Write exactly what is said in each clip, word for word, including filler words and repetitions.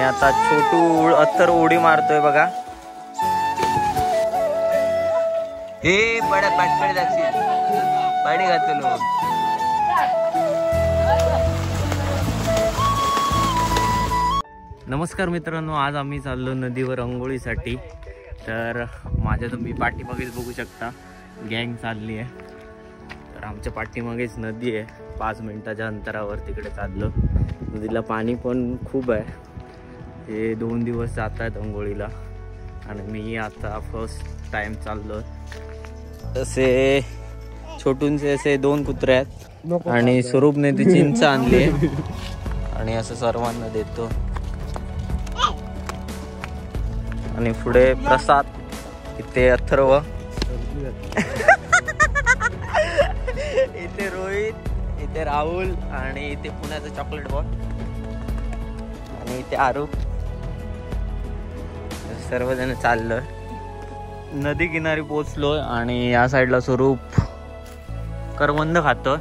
आता छोटू अत्तर उडी मारतोय बघा. हे पडत पाठपडे जाशील पाणी घातलो. नमस्कार मित्रांनो, आज आम्ही चाललो नदीवर अंघोळीसाठी. तर माझ्या तुम्ही पाठीमागेच बघू शकता गँग चालली आहे. तर आमच्या पाठीमागेच नदी आहे, पाच मिनिटाच्या अंतरावर तिकडे चाललो. नदीला पाणी पण खूप आहे. हे दोन दिवस जात आहेत अंघोळीला आणि मी आता फर्स्ट टाइम चाललो. तसे छोटूंचे असे दोन कुत्रे आहेत आणि स्वरूपने ती चिंच आणली आहे आणि असं सर्वांना देतो. आणि पुढे प्रसाद, इथे अथर्व, इथे रोहित, इथे राहुल आणि इथे पुण्याचं चॉकलेट बॉल आणि इथे आरू. सर्वजण चाललोय, नदी किनारी पोचलोय आणि या साईडला स्वरूप करवंद खातो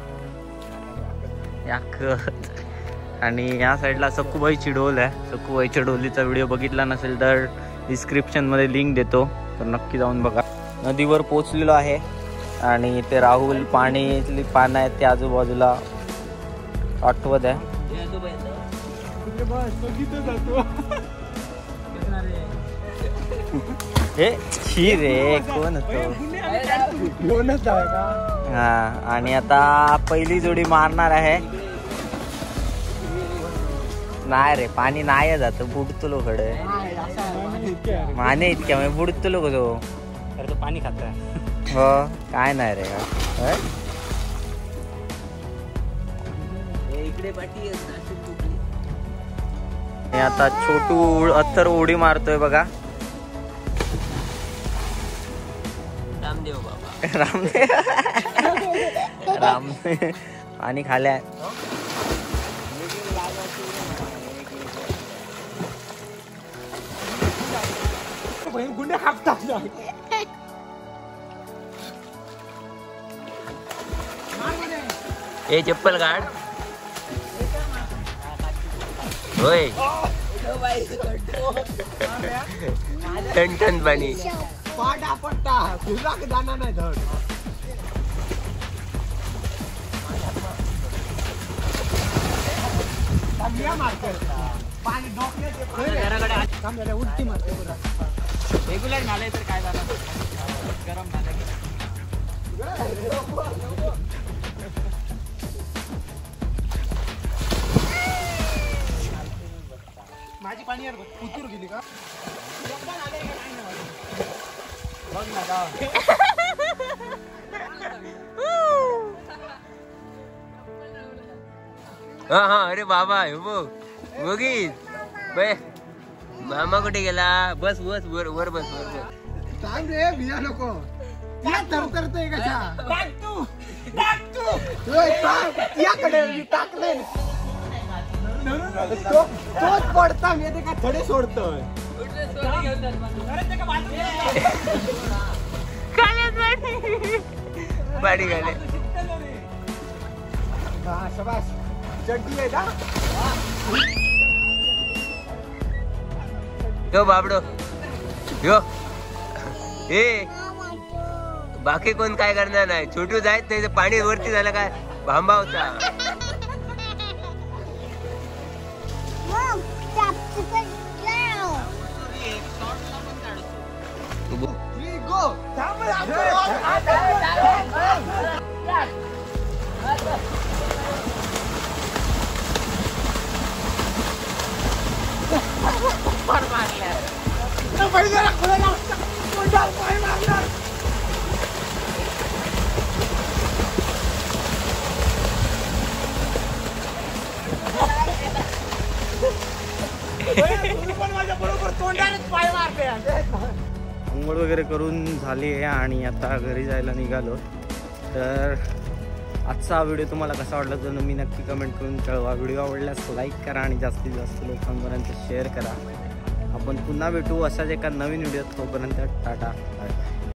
आणि या साईडला सखूबाई चिडोल आहे. सखूबाई चिडोलीचा व्हिडिओ बघितला नसेल तर डिस्क्रिप्शन मध्ये लिंक देतो, तर नक्की जाऊन बघा. नदीवर पोचलेलो आहे आणि ते राहुल पाणी पानं आहेत ते आजूबाजूला आठवत आहे. हे शी रे, कोण होतो? हा, आणि आता पहिली जोडी मारणार आहे. नाही रे, पाणी नाही जात, बुडतो लो खडे माने इतक्या म्हणजे बुडतो लो तो. अरे तो पाणी खात हो, काय नाही रे. आता छोटू अत्तर उडी मारतोय बघा. रामदेव बाबा, रामदेव रामदेव पाणी खाल्या. ए चप्पल काढ. होय, टन टन पाणी. रेग्युलर नाले तर काय झालं, गरम नाले. माझी पाणी यार उतूर गेली का बघ ना का. हा हा, अरे बाबा बघ बघी बे, मामा कुठे गेला? बस बस वर वर बस वर बस. सांग रे भिया नको, या तरतरतोय कशा. टाक तू, टाक तू. याकडे टाकले तोच पडता मी ते का थोडे सोडतोय. पाणी घाले. हा शबाश, चड्डी आहे का? यो बाबडो यो, हे बाकी कोण काय करणार नाही. छोटू जायत नाही, पाणी वरती झालं काय भांबा होता. अंघोळ वगैरे करून झाली आहे आणि आता घरी जायला निघालो. तर आजचा व्हिडिओ तुम्हाला कसा वाटला तर मी नक्की कमेंट करून कळवा. व्हिडिओ आवडल्यास लाईक करा आणि जास्तीत जास्त लोकांपर्यंत शेअर करा. आपण पुन्हा भेटू अशाच एका नवीन व्हिडिओत. तोपर्यंत टाटा.